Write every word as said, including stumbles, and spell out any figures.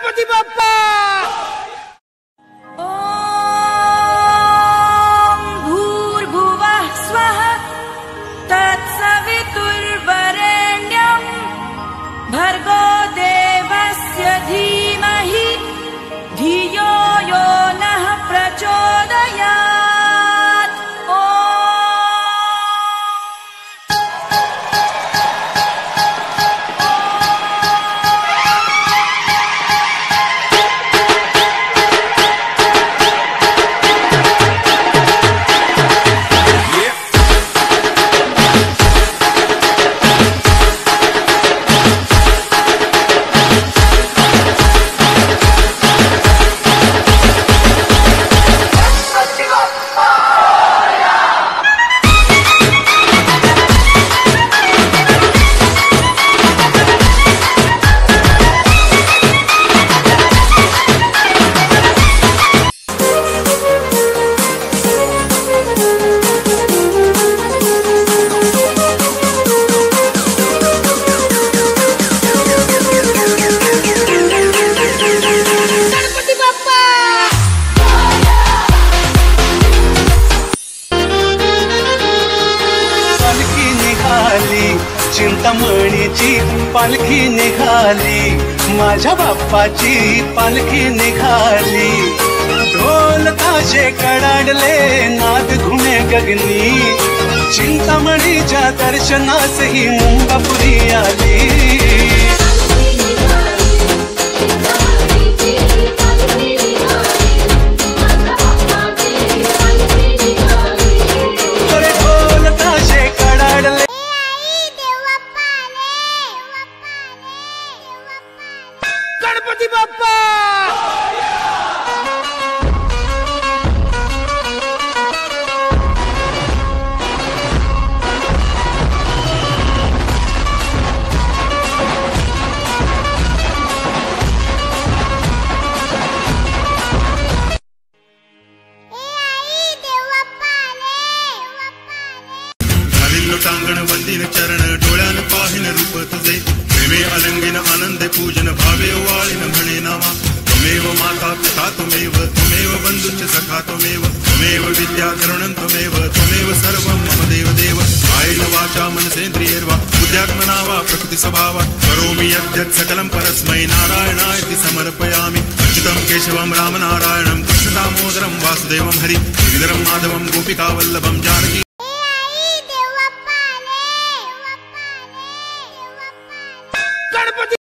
गणपती बाप्पा। ओम भूर्भुवः स्वः तत्सवितुर्वरेण्यं भर्गो देवस्य धीमहि धियो यो नः प्रचोदयात्। चिंतामणीची पालखी निघाली, माझ्या बाप्पाची पालखी निघाली। ढोल ताशे कडाडले, नाद घुमे गगनी, चिंतामणीच्या दर्शनास ही मुंबापुरी आली। गणपती बाप्पा। टांगण वंदिन चरण डोळ्यान पाहिन रूप तुझे, प्रेमे अलंगिन आनंदे पूजन भावे वाळीन म्हणे नामा। त्वमेव माता पिता त्वमेव, त्वमेव बंधुश्च सखा त्वमेव, त्वमेव विद्या करुणं त्वमेव, त्वमेव सर्वं मम देव देव। कायेन वाचा मनसेन्द्रियैर्वा बुद्ध्यात्मना वा प्रकृति स्वभावात् करोमि यद्यत् सकलं परस्मै नारायणायति समर्पयामि। अच्युतं केशवं रामनारायणं कृष्ण दामोदरं वासुदेवं हरि गिरिधरं माधवं गोपिकावल्लभं जानकी। गणपती